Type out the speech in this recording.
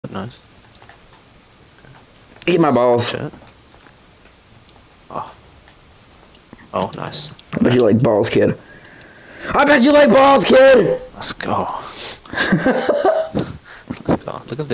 Nice. Eat my balls. Shit. Oh. Oh, nice. I bet you like balls, kid. I bet you like balls, kid! Let's go. Let's go. Look at this.